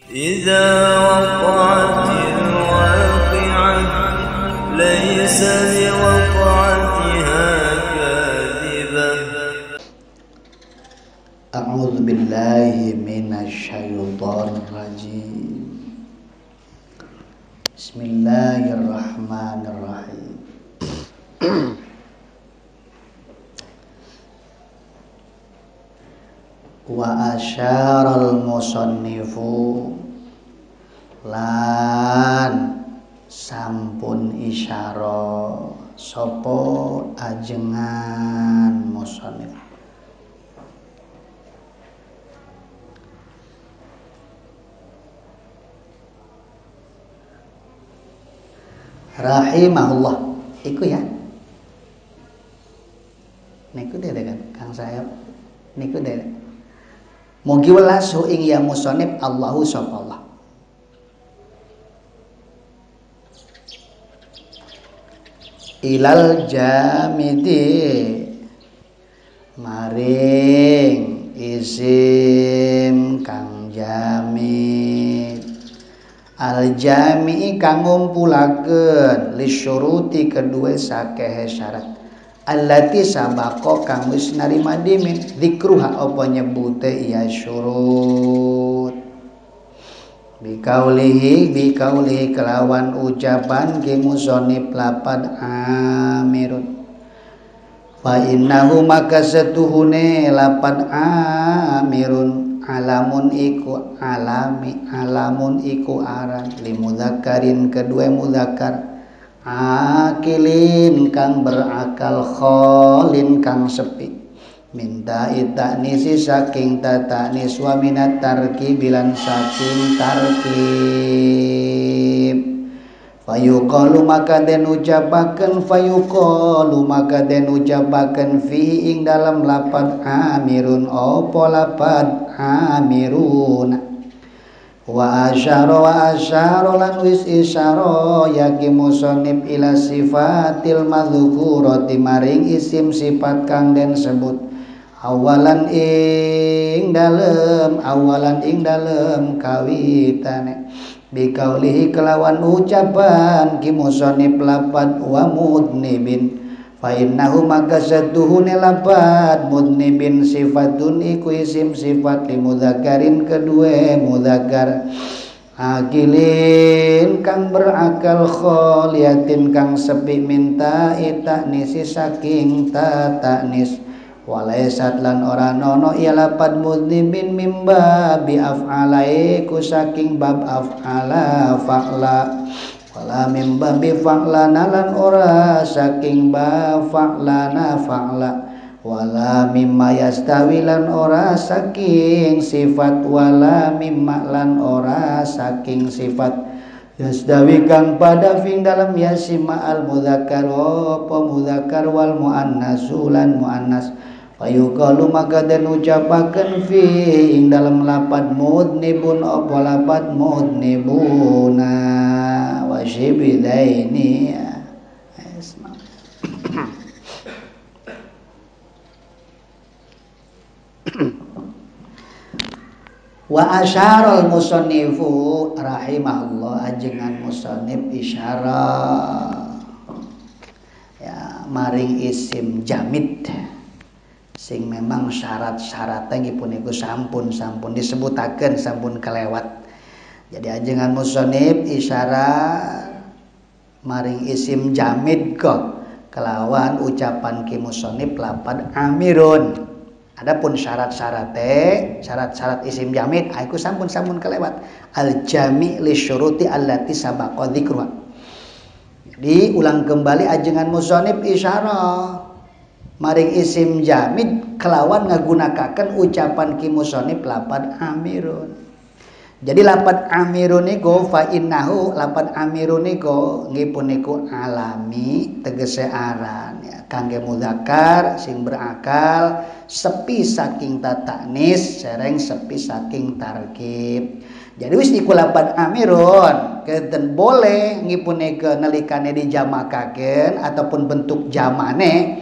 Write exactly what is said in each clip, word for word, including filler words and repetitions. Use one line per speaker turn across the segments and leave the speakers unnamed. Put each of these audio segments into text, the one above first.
إذا وقعت الواقعة ليس لوقعتها كاذبة.
أعوذ بالله من الشيطان الرجيم. بسم الله الرحمن الرحيم. Wa asyaral musannifu lan sampun isyara sapa ajengan musannif rahimahullah iku ya niku dere kan Kang Sayap niku dere mugi welas ing ya musannif Allahu subhanallah. Ilal jamidi maring isim kang jamid al jami kang ngumpulakeun li syuruti kedua sakehe syarat allati sabaqo kang wis narima dimin dzikruha apa nyebute ya syurut bikaulihi bikaulihi kelawan ucapan ki musannif lapad amirun fa innahu maka setuhune lapad amirun alamun iku alami alamun iku aran li mudzakkarin kedua mudzakkar akilin kang berakal kholin kang sepi minta itaknisi saking tatanis wa minat tarkib bilan saking tarkib fayuqalu maka den ucapaken fayuqalu maka den ucapaken fi ing dalam lapad amirun opo lapad amirun wa asyara wa asyara lan wis isyara yaki musannif ila sifatil madzukurati maring isim sifat kang den sebut awalan ing dalem awalan ing dalem kawitane bikaulihi kelawan ucapan ki musannif lapad wa mudnibin fa innahu maka saduhune lapad mudnibin sifatun iku isim sifat li mudzakkarin kedua mudzakkar akilin kang berakal kholiatin kang sepi minta itaknisi saking ta taknis walaisat lan ora nono ya lapad mudnibin mimba bi af'alai ku saking bab af'ala fa'la wala mim babi fa'lana lan ora saking ba fa'lana fa'la wala mimma yastawi lan ora saking sifat wala mimma lan ora saking sifat yastawi kang pada fing dalam yasima al mudzakkar apa mudzakkar wal muannasu lan muannas fayuqalu maka den ucapaken fi ing dalam lapad mudnibun apa lapad mudnibuna wa syibidaini wa asyarul musannifu rahimahullah ajengan musannif isyarah ya maring isim jamid sing memang syarat-syaratnya ngipun iku sampun-sampun disebutaken sampun kelewat. Jadi ajengan musannif isyarah maring isim jamid kok kelawan ucapan ki musannif lapad amirun. Adapun syarat-syaratnya syarat-syarat isim jamid iku sampun-sampun kelewat. Al jami' li syuruti allati sabaqa dzikruha. Jadi ulang kembali ajengan musannif isyarah maring isim jamid kelawan ngagunakaken ucapan ki musannif lapad amirun. Jadi lapad amirun niku fa innahu lapad amirun niku nggih puniku alami tegese aran ya kangge mudzakkar sing berakal sepi saking tataknis sereng sepi saking tarkib. Jadi wis iku lapad amirun keten boleh ngipunike nalikane dijamakaken ataupun bentuk jamane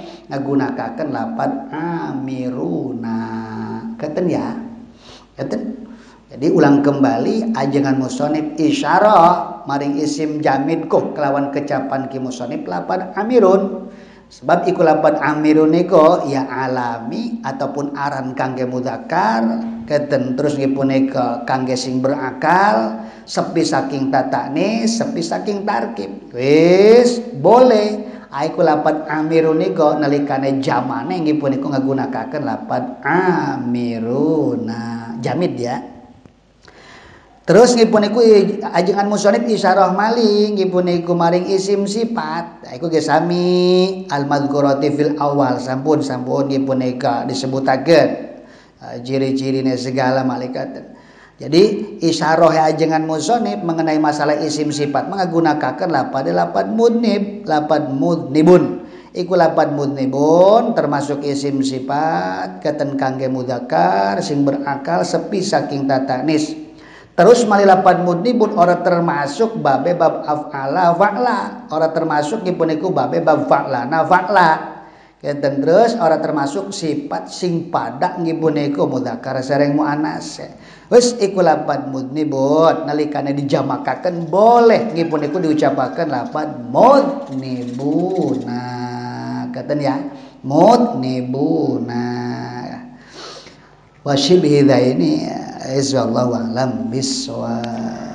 nggunakaken lapad amiruna. Keten ya. Keten. Jadi ulang kembali ajengan musonib isyarah maring isim jamid kuh kelawan kecapan ki musonib lapad amirun. Sebab iku lapad amirun niko ya alami ataupun aran kangge mudzakkar keten terus nggih punika kangge sing berakal sepi saking tataknis sepi saking tarkib. Wis boleh aiku lapad amirun niko nalikane jamane nggih punika ngagunakaken lapad amiruna jamid ya. Terus nggih puniku ajengan musonib isyarah malih nggih puniku maring isim sifat. Iku ge sami al madzkurati fil awal sampun sampun nggih punika disebutaken uh, ciri-cirine segala malaikat. Jadi isyarah ajengan musonib mengenai masalah isim sifat menggunakaken lapad lapad mudnib, lapad mudnibun. Iku lapad mudnibun termasuk isim sifat keten kangge mudzakkar sing berakal sepi saking tatanis. Terus malih lapad mudnibun ora termasuk babe bab af'ala fa'la, ora termasuk dipuniku babe bab fa'la na fa'la. Kenten terus ora termasuk sifat sing pada nggih punika mudzakkar sareng muannas. Wis iku lapad mudnibun nalikane dijamakaken boleh nggih punika diucapaken lapad mudnibuna. Keten ya, mudnibuna. Wa syibhi ini insyaallah alam bisawab.